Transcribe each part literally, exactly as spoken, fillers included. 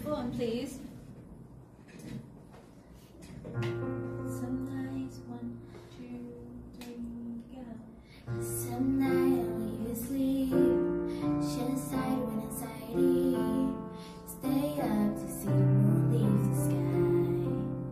phone, please. Some nights, one, two, three, go. Some night I leave you sleep, shed aside when anxiety, stay up to see the moon leave the sky.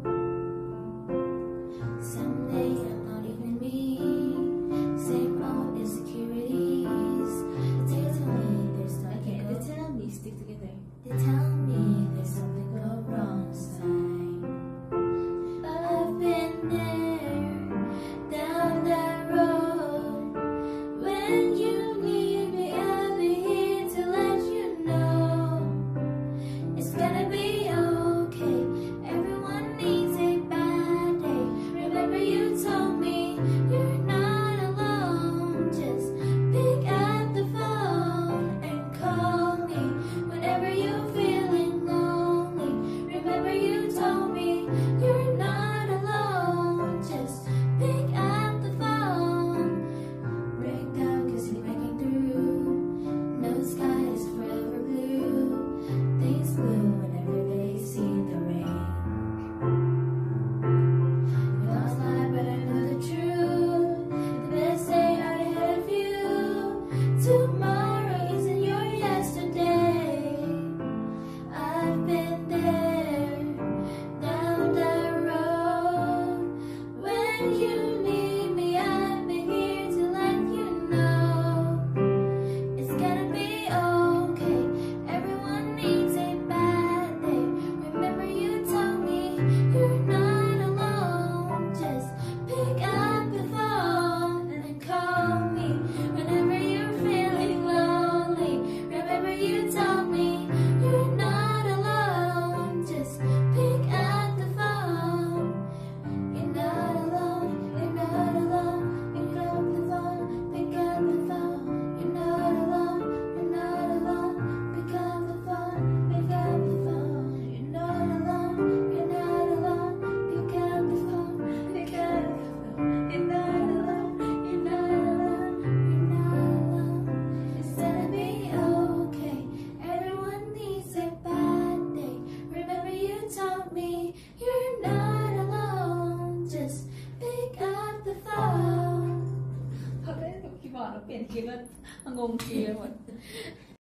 Some days I'm not even me, same old insecurities. They tell me there's something Okay, go. they tell me stick together. They tell me there's something go wrong inside. I've been there, down that road. When you need me, I'll be here to let you know it's gonna be okay. Everyone needs a bad day. Remember you told me you're not alone. Just pick up the phone and call me whenever you're feeling lonely. Remember you told me you're not alone. Just pick up the phone. Break down cause you're breaking through. No sky is forever blue. Things blue whenever they see the rain. We lost life but I know the truth. The best day I had of you. Tomorrow isn't your yesterday. I've been there, down that road. When you need me, I'll be here to let you know it's gonna be okay. Everyone needs a bad day. Remember you told me you're not alone. Just pick up the phone and call me whenever you're feeling lonely. Remember you told me you're not alone. Just pick up the phone. You're not alone. You're not alone. Pick up the phone. Pick up the phone. You're not alone. You're not alone. Pick up the phone. Pick up the phone. You're not alone. You're not alone. Pick up the phone. Pick up the phone. You're not alone. You're not alone. You're not alone. It's gonna be okay. Everyone needs a bad day. Remember you told me you're not alone. Just pick up the phone. เขาได้ดูคีย์บอร์ดแล้วเปลี่ยนคีย์แล้วมางงคีย์ไปหมด